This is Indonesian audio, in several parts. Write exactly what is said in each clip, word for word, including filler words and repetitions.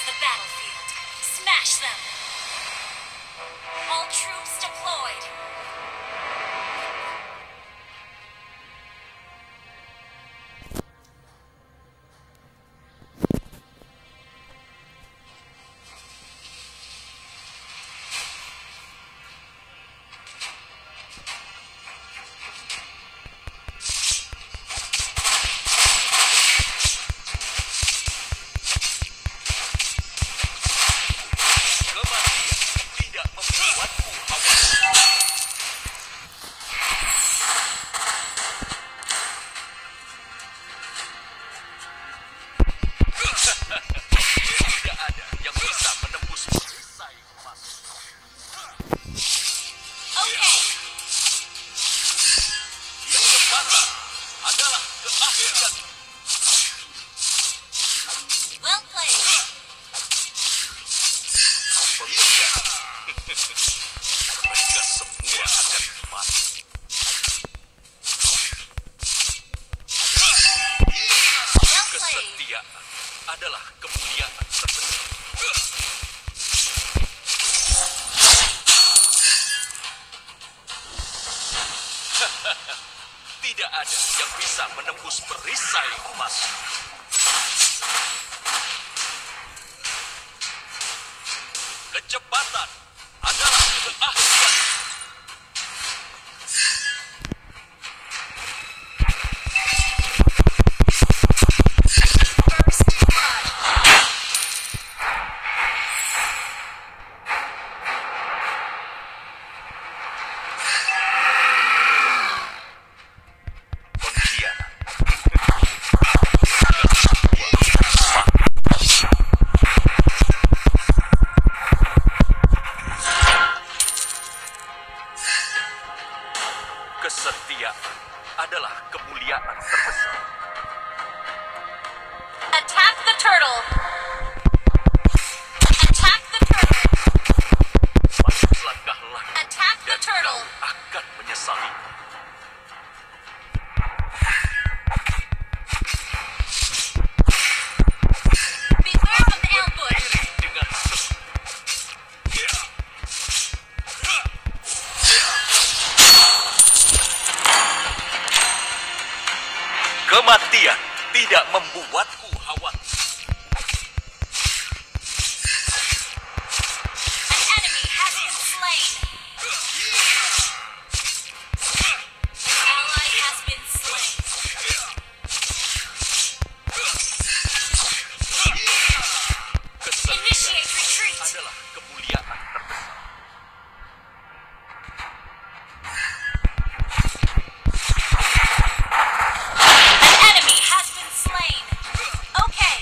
the battlefield. Smash them. All troops deployed. Adalah kemuliaan terbesar. Tidak ada yang bisa menembus perisai emas. Kecepatan adalah keahlian. Kesetiaan adalah kemuliaan terbesar. Attack the turtle. Attack the turtle. Maju selangkah lagi. Attack the Dan turtle. kau akan menyesali. Beware of the ambush. Diri dengan teguh. Kematian tidak membuatku khawatir. An enemy has been slain. An ally has been slain. Kesetiaan Initiate retreat. adalah kemuliaan terbesar. An enemy has been slain. Okay.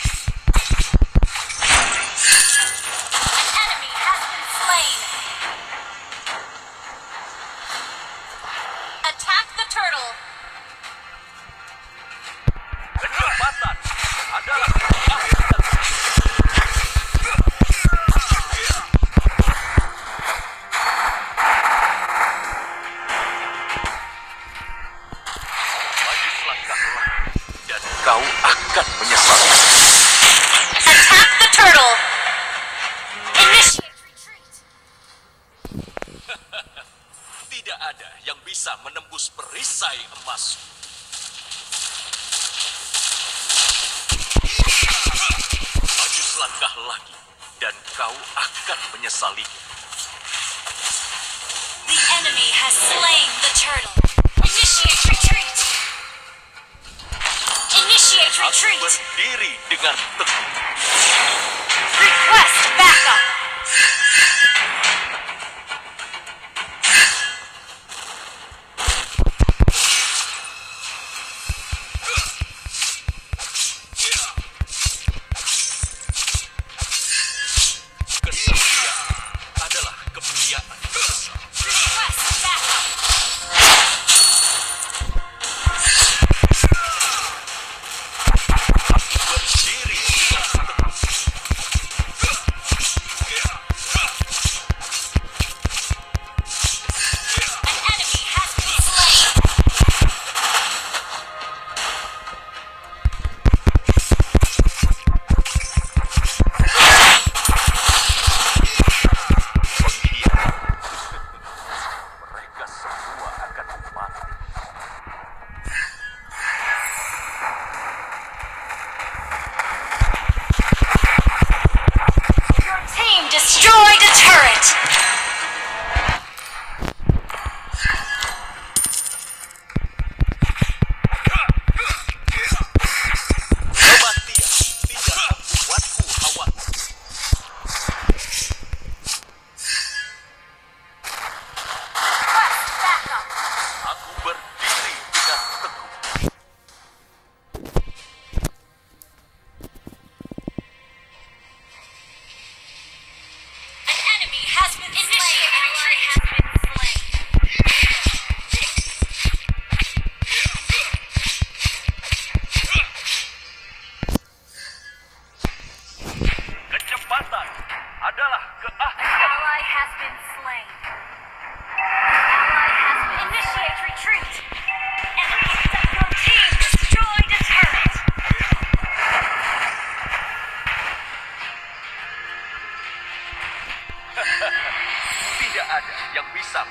An enemy has been slain. Attack the turtle. Kecepatan adalah keahlian. Maju selangkah lagi dan kau akan menyesali. Attack the turtle. Initiate retreat. Tidak ada yang bisa menembus perisai emas. Maju selangkah lagi dan kau akan menyesali. The enemy has slain the turtle. Initiate retreat. Initiate Aku retreat. berdiri dengan teguh. Request backup. Kesetiaan adalah kemuliaan terbesar. Request backup. Berdiri dengan teguh.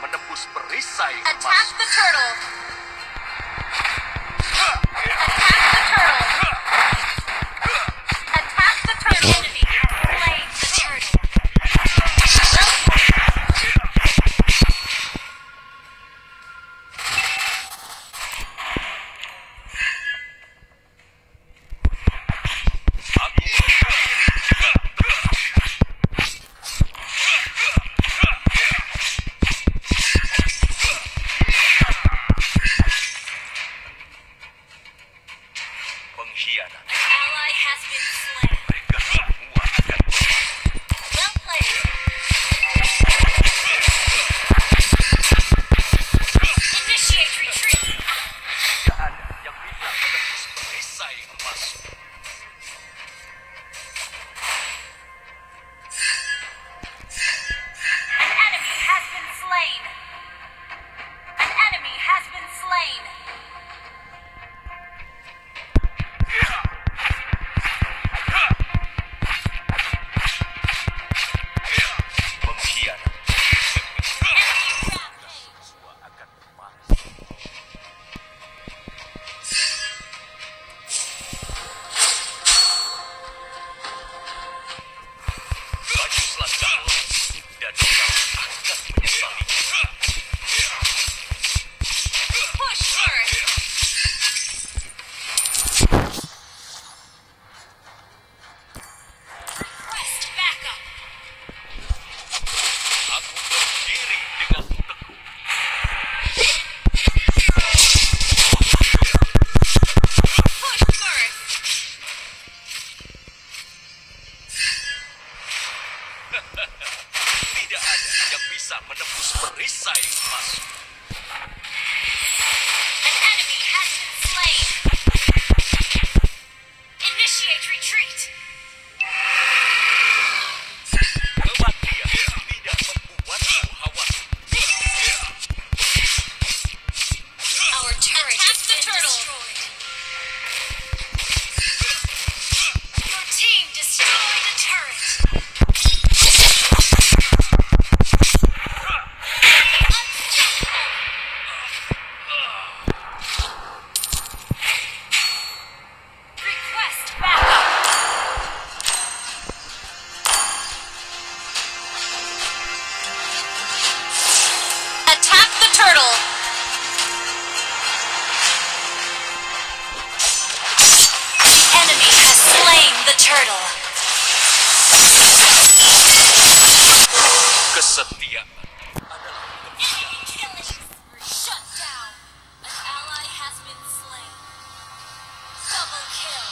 menembus perisai Attack emas. the turtle. Attack the turtle. Attack the turtle. Enemy has slain the turtle. Aku berdiri dengan pengkhianat. An ally has been slain. Mereka semua akan Well played. Initiate retreat. tidak ada yang bisa menembus perisai emas. An enemy has been slain. An enemy has been slain. Pengkhianat. Enemy rampage. Semua akan mati. Maju selangkah lagi dan kau akan menyesali. Push first. Request backup. Aku berdiri dengan teguh. Push first. Tidak ada yang bisa menembus perisai emas. An enemy has been slain. Initiate retreat. Kematian tidak membuatku khawatir. Our turret has been destroyed. Your team destroyed a turret. Request backup. Attack the turtle. The enemy has slain the turtle. Kesetiaan adalah Enemy killing spree. Shut down. An ally has been slain. Double kill.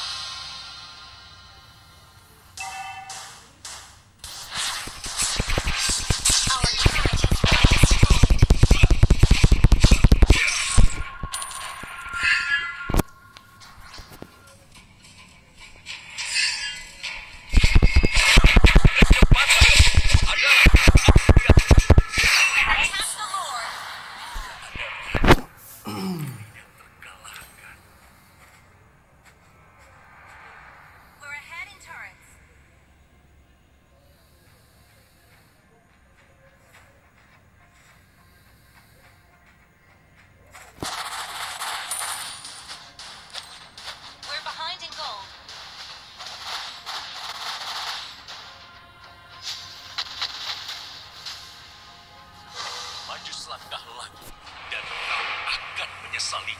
Our turret has been destroyed. Attack the Lord. We're ahead in turrets. We're behind in gold. maju selangkah lagi dan kau akan menyesali.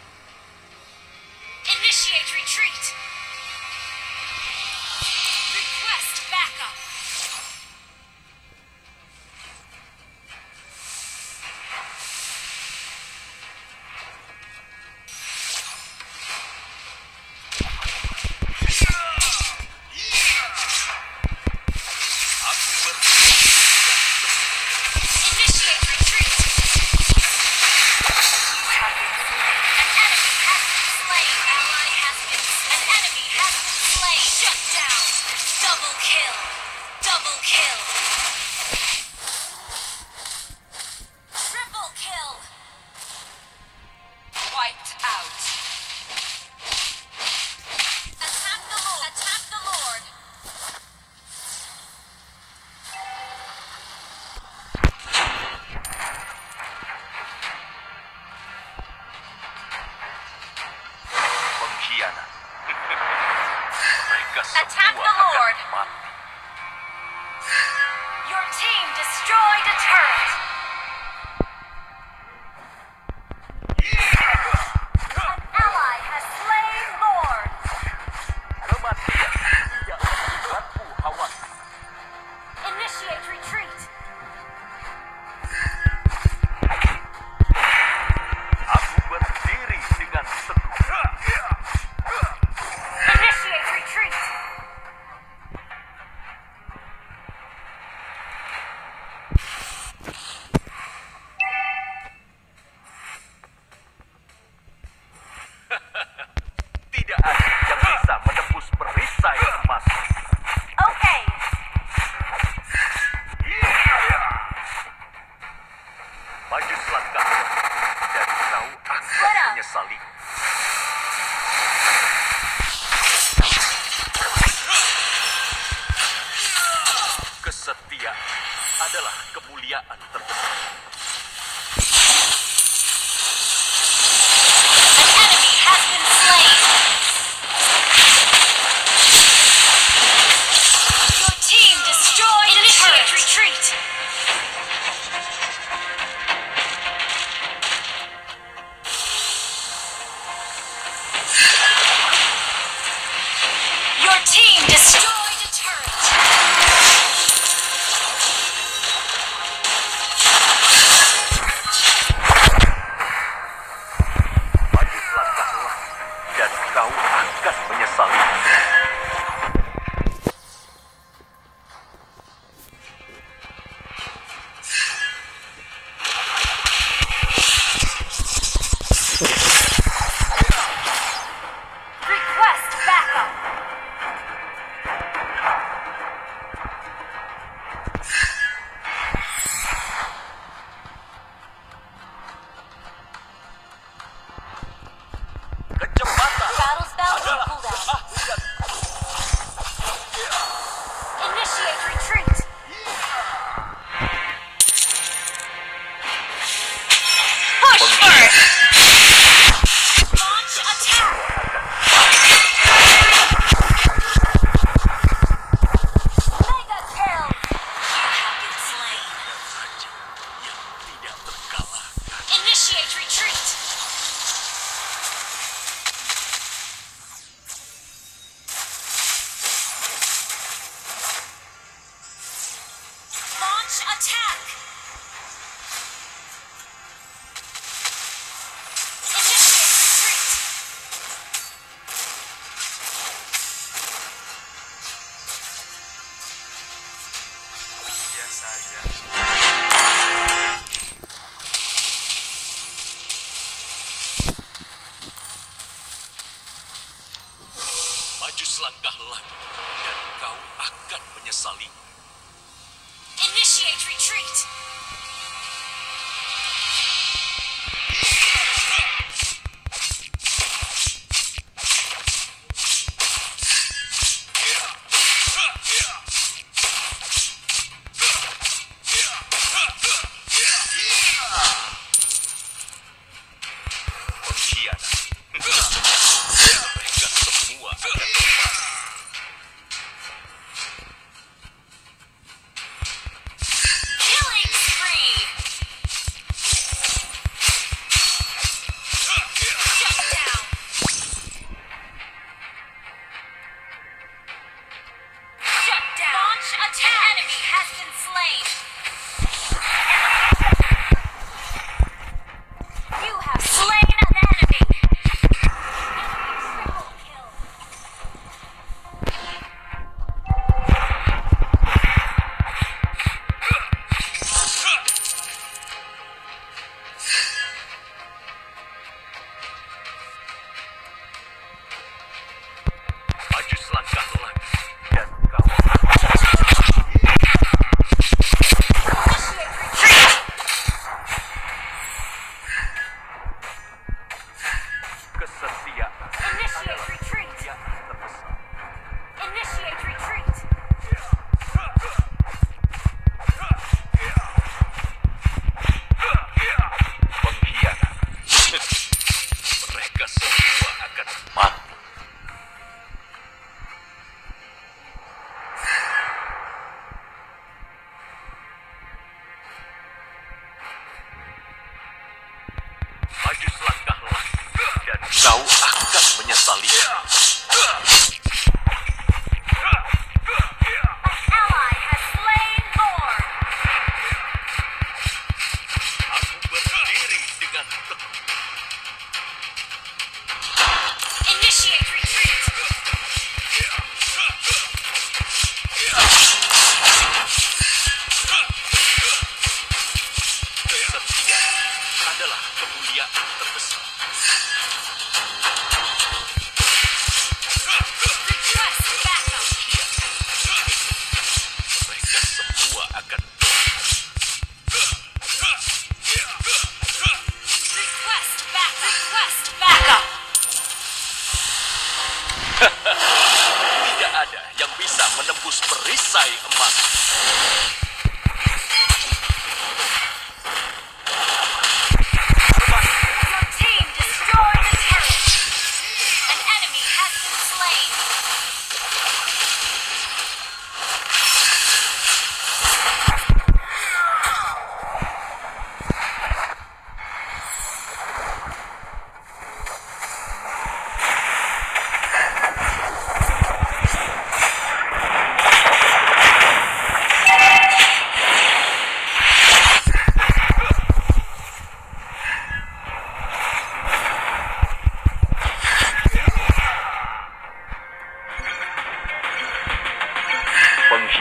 Initiate retreat. Request backup. Aku berdiri dengan teguh. Initiate retreat. An enemy has been slain. Ally has been. An enemy has been slain. Shut down. Double kill. Double kill. Triple kill. Wiped out. Attack the Lord. Attack the Lord. Attack semua the akan Lord. mati. Your team destroyed a turret. An ally has slain Lord. Kematian tidak membuatku khawatir. Initiate retreat. Aku berdiri dengan teguh. Initiate retreat. Tidak ada yang bisa menembus perisai emas. Okay. Maju selangkah dan kau akan Split up. menyesali. Kesetiaan adalah kemuliaan terbesar. An enemy has been slain. Your team destroyed a turret. Retreat. Your team destroyed a turret. Maju selangkahlah dan kau akan menyesali. Request backup. Kecepatan Battle spell on adalah cooldown. keahlian. Initiate retreat. Push first. Launch attack. Mega kill. You have been slain. Saja yang tidak terkalahkan. Initiate retreat. Launch attack. Initiate retreat. Biasa saja. Maju selangkah lagi dan kau akan menyesali. Initiate retreat. Pengkhianat. Mereka semua akan mati. Killing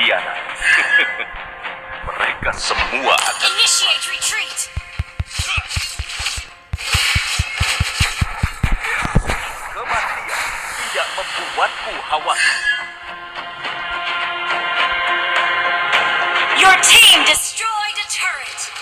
pengkhianat. Mereka semua akan Initiate retreat. kematian tidak membuatku khawatir. Your team destroyed a turret.